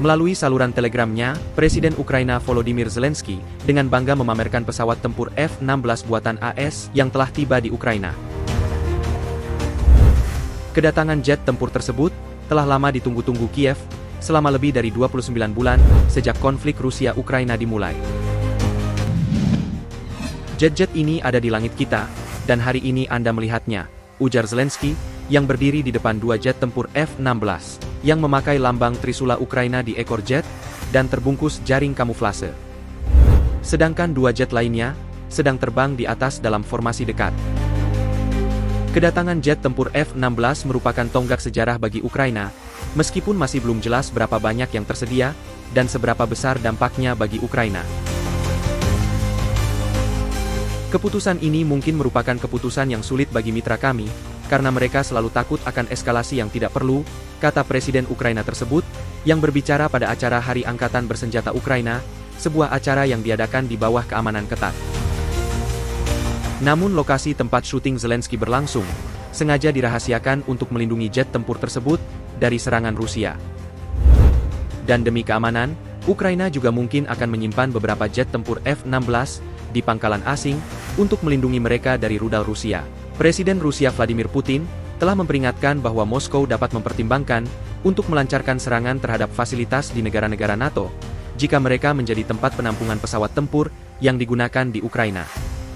Melalui saluran telegramnya, Presiden Ukraina Volodymyr Zelensky dengan bangga memamerkan pesawat tempur F-16 buatan AS yang telah tiba di Ukraina. Kedatangan jet tempur tersebut telah lama ditunggu-tunggu Kiev selama lebih dari 29 bulan sejak konflik Rusia-Ukraina dimulai. Jet-jet ini ada di langit kita, dan hari ini Anda melihatnya, ujar Zelensky, yang berdiri di depan dua jet tempur F-16, yang memakai lambang Trisula Ukraina di ekor jet, dan terbungkus jaring kamuflase. Sedangkan dua jet lainnya, sedang terbang di atas dalam formasi dekat. Kedatangan jet tempur F-16 merupakan tonggak sejarah bagi Ukraina, meskipun masih belum jelas berapa banyak yang tersedia, dan seberapa besar dampaknya bagi Ukraina. Keputusan ini mungkin merupakan keputusan yang sulit bagi mitra kami, karena mereka selalu takut akan eskalasi yang tidak perlu, kata Presiden Ukraina tersebut, yang berbicara pada acara Hari Angkatan Bersenjata Ukraina, sebuah acara yang diadakan di bawah keamanan ketat. Namun lokasi tempat syuting Zelensky berlangsung, sengaja dirahasiakan untuk melindungi jet tempur tersebut dari serangan Rusia. Dan demi keamanan, Ukraina juga mungkin akan menyimpan beberapa jet tempur F-16 di pangkalan asing untuk melindungi mereka dari rudal Rusia. Presiden Rusia Vladimir Putin telah memperingatkan bahwa Moskow dapat mempertimbangkan untuk melancarkan serangan terhadap fasilitas di negara-negara NATO jika mereka menjadi tempat penampungan pesawat tempur yang digunakan di Ukraina.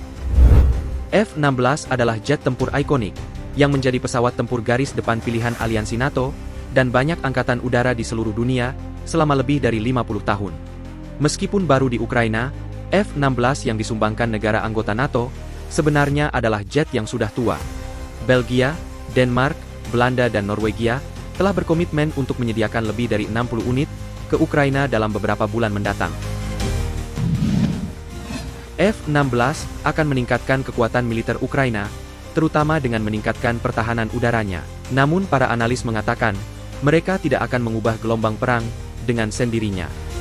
F-16 adalah jet tempur ikonik yang menjadi pesawat tempur garis depan pilihan aliansi NATO dan banyak angkatan udara di seluruh dunia selama lebih dari 50 tahun. Meskipun baru di Ukraina, F-16 yang disumbangkan negara anggota NATO sebenarnya adalah jet yang sudah tua. Belgia, Denmark, Belanda dan Norwegia telah berkomitmen untuk menyediakan lebih dari 60 unit ke Ukraina dalam beberapa bulan mendatang. F-16 akan meningkatkan kekuatan militer Ukraina, terutama dengan meningkatkan pertahanan udaranya. Namun para analis mengatakan, mereka tidak akan mengubah gelombang perang dengan sendirinya.